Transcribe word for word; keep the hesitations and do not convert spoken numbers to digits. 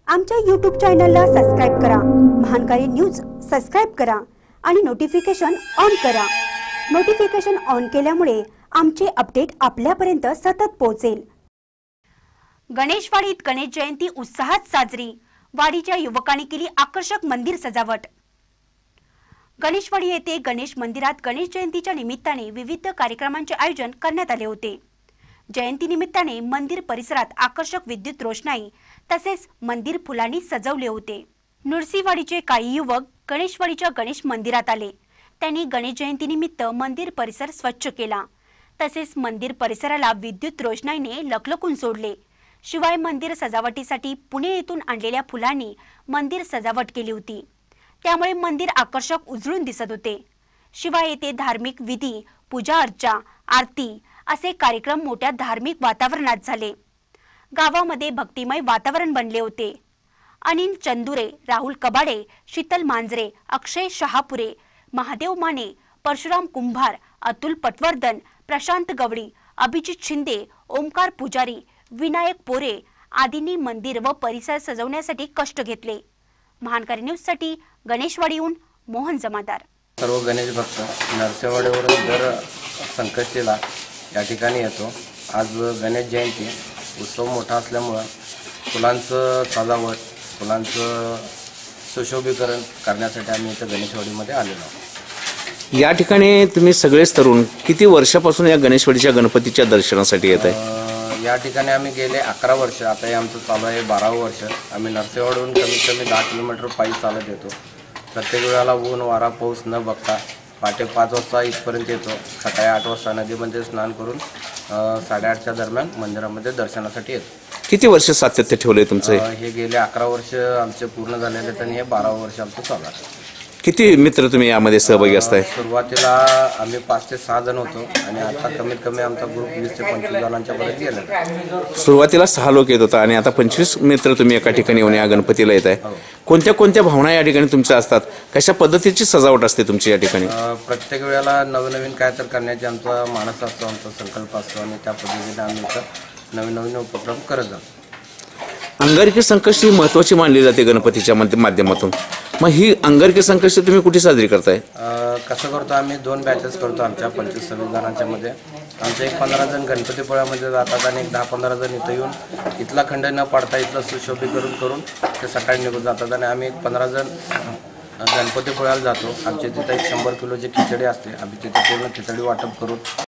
आमच्या यूट्यूब चॅनलला सबस्क्राइब करा, महानकारी न्यूज सबस्क्राइब करा आणि नोटिफिकेशन ऑन करा। नोटिफिकेशन ऑन केल्यामुळे आमचे अपडेट आपल्यापर्यंत सतत पोहोचेल। गणेशवाडीत गणेश जयंती उत्साहात साजरी, वाडीच्या युवकांनी केली आकर्षक मंदिर सजावट। गणेशवाडी येथे गणेश मंदिरात गणेश जयंतीच्या निमित्ताने विविध कार्यक्रमांचे आयोजन करण्यात आले होते। जयंती निमित्ताने मंदिर परिसरात आकर्षक विद्युत रोषणाई तसेच मंदिर फुलांनी सजवले होते। नुरसीवाडीचे काही युवक गणेशवाडीच्या गणेश मंदिरात आले। त्यांनी गणेश जयंती निमित्त मंदिर परिसर स्वच्छ केला, तसेच मंदिर परिसराला विद्युत रोषणाईने लखलखून सोडले। शिवाय मंदिर सजावटीसाठी पुणे येथून आणलेल्या फुलांनी मंदिर सजावट केली होती, त्यामुळे मंदिर आकर्षक उजळून दिसत होते। शिवाय येथे धार्मिक विधी, पूजा अर्चा, आरती असे कार्यक्रम मोठ्या धार्मिक वातावरणात झाले। गावामध्ये भक्तिमय वातावरण बनले होते। अनिल चंदुरे, राहुल कबाडे, शीतल मांजरे, अक्षय शहापुरे, महादेव माने, परशुराम कुंभार, अतुल पटवर्धन, प्रशांत गवडी, अभिजित शिंदे, ओमकार पुजारी, विनायक पोरे आदींनी मंदिर व परिसर सजवण्यासाठी कष्ट घेतले। महानकारी न्यूज साठी गणेशवाडीहून मोहन जमादार। सर्व गणेश भक्त नरसेवाडीवरून दर संकष्टीला या ठिकाणी येतो। आज गणेश जयंती उत्सव मोठा असल्यामुळे फुलांचं सजावट, फुलांचं सुशोभीकरण करण्यासाठी आम्ही इथं गणेशवाडीमध्ये आलेलो आहोत। या ठिकाणी तुम्ही सगळेच तरुण किती वर्षापासून या गणेशवाडीच्या गणपतीच्या दर्शनासाठी येत आहे? या ठिकाणी आम्ही गेले अकरा वर्ष, आता हे आमचं चालू आहे बारावं वर्ष। आम्ही नरसेवाडीहून कमीत कमी दहा किलोमीटर पायी चालत येतो। प्रत्येक वेळेला ऊन वारा पाऊस न बघता पहाटे पाच वाजता इथपर्यंत येतो। सकाळी आठ वाजता नदीमध्ये स्नान करून साडेआठच्या दरम्यान मंदिरामध्ये दर्शनासाठी येतो। किती वर्ष सातत्य ठेवले तुमचं? हे गेले अकरा वर्ष आमचे पूर्ण झालेले आहेत आणि हे बारावं वर्ष आमचं चालू आहे। किती मित्र तुम्ही यामध्ये सहभागी असताय? सुरुवातीला आम्ही पाच ते सहा जण होतो आणि आता कमीत कमी आमचा ग्रुप वीस ते पंचवीस जणांच्या पर्यंत गेला। सुरुवातीला सहा लोक येत होता आणि आता पंचवीस मित्र तुम्ही एका ठिकाणी येऊन या गणपतीला येत आहे। कोणत्या कोणत्या भावना या ठिकाणी तुमच्या असतात? कशा पद्धतीची सजावट असते तुमची या ठिकाणी? प्रत्येक वेळेला नवीन नवीन काय तर करण्याची आमचा मानस असतो, आमचा संकल्प असतो आणि त्या पद्धतीने आम्ही नवीन नवीन उपक्रम करत जातो। अंगारकी संकष्टी महत्त्वाची मानली जाते गणपतीच्या माध्यमातून। मग ही अंगारकी संकष्टी तुम्ही कुठे साजरी करताय? कसं करतो आम्ही दोन बॅचेस करतो आमच्या पंचवीस सव्वीस जणांच्या मध्ये। आमचे एक पंधरा जण गणपतीपुळ्यामध्ये जातात आणि एक दहा पंधरा जण इथं येऊन इथला खंड न पाडता इथलं सुशोभीकरण करून ते सकाळी निघून जातात आणि आम्ही एक पंधरा जण गणपतीपुळ्याला जातो। आमच्या तिथं एक शंभर किलोची खिचडी असते, आम्ही तिथे पूर्ण खिचडी वाटप करून